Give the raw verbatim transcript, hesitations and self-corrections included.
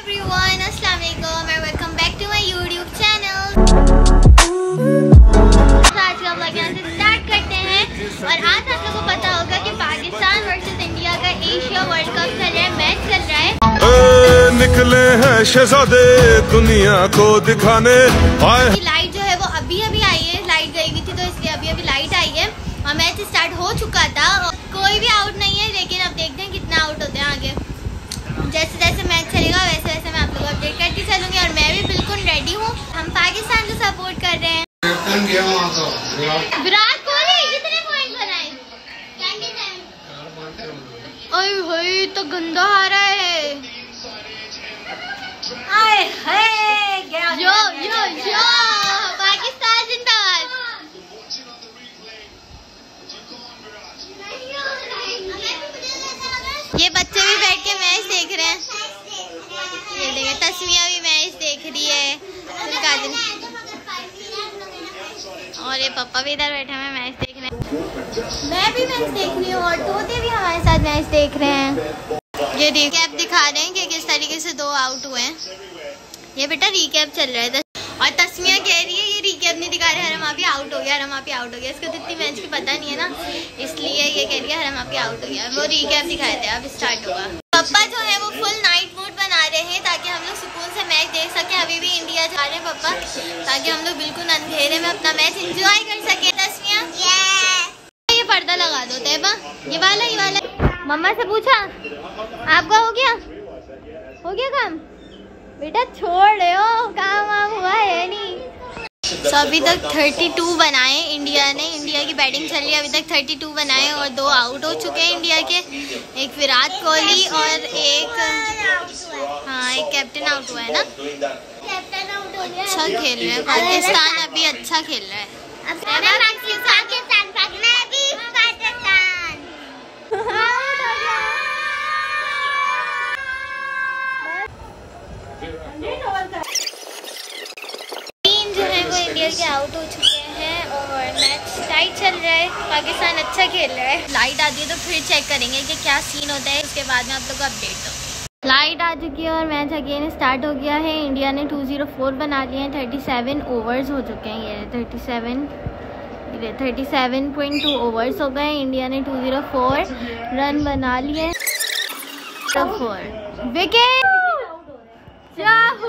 Everyone, अस्सलाम वालेकुम और welcome back to my YouTube channel. तो आज का व्लॉग यहाँ से स्टार्ट करते हैं और आज आप लोगों को पता होगा कि पाकिस्तान वर्सेस इंडिया का एशिया वर्ल्ड कप चल रहा है, मैच चल रहा है। ए, निकले हैं शहजादे दुनिया को दिखाने आए। लाइट जो है वो अभी अभी आई है, लाइट गई हुई थी तो इसलिए अभी अभी लाइट आई है और मैच स्टार्ट हो चुका था। कोई भी आउट नहीं है, लेकिन अब देखते हैं कितना आउट होते हैं आगे। जैसे जैसे मैच चलेगा वैसे वैसे मैं आप लोगों को अपडेट करती चलूंगी और मैं भी बिल्कुल रेडी हूँ। हम पाकिस्तान को सपोर्ट कर रहे हैं। विराट कोहली कितने पॉइंट बनाए? ओए होए तो गंदा आ रहा है। आए हाय यो यो यो पाकिस्तान जिंदाबाद। ये बच्चे भी बैठ के मैच देख रहे हैं। ये देखे तस्मिया भी मैच देख रही है और ये पापा भी इधर बैठे हुए मैच देख रहे हैं। मैं भी मैच देख रही हूँ और तोते भी हमारे साथ मैच देख रहे हैं। ये रिकैप दिखा रहे हैं कि किस तरीके से दो आउट हुए हैं। ये बेटा रिकैप चल रहा है और तस्मिया कह रही है ये रिकैप नहीं दिखा रहे, हरम आप आउट हो गया, हरम आप आउट हो गया। इसको तो इतनी मैच की पता नहीं है ना, इसलिए ये कह रही है हरम आप आउट हो गया। वो रिकैप दिखाए थे, अब स्टार्ट हुआ। पापा जो है वो फुल नाइट मूड बना रहे हैं ताकि हम लोग सुकून से मैच देख सके। अभी भी इंडिया जा रहे हैं पापा, ताकि हम लोग बिल्कुल अंधेरे में अपना मैच एंजॉय कर सके। तस्मिया ये पर्दा लगा दो तैयबा, ये वाला ये वाला। मम्मा से पूछा आपका हो गया हो गया काम? बेटा छोड़ रहे हो, काम वाम हुआ है नहीं। तो अभी तक बत्तीस बनाए इंडिया ने, इंडिया की बैटिंग चल रही है। अभी तक बत्तीस बनाए और दो आउट हो चुके हैं इंडिया के। एक विराट कोहली और एक हाँ एक कैप्टन आउट हुआ है ना। अच्छा खेल रहे हैं पाकिस्तान, अभी अच्छा खेल रहा है। इंडिया के आउट हो चुके हैं और मैच टाइट चल रहा है। पाकिस्तान अच्छा खेल रहा है। लाइट आती है तो फिर चेक करेंगे कि क्या सीन होता है, उसके बाद में आप लोग को अपडेट दूँ। लाइट आ चुकी है और मैच अगेन स्टार्ट हो गया है। इंडिया ने दो सौ चार बना लिए हैं। सैंतीस ओवर्स हो चुके हैं। ये सैंतीस ये सैंतीस पॉइंट दो ओवर्स हो गए। इंडिया ने दो सौ चार रन बना लिए। Four wicket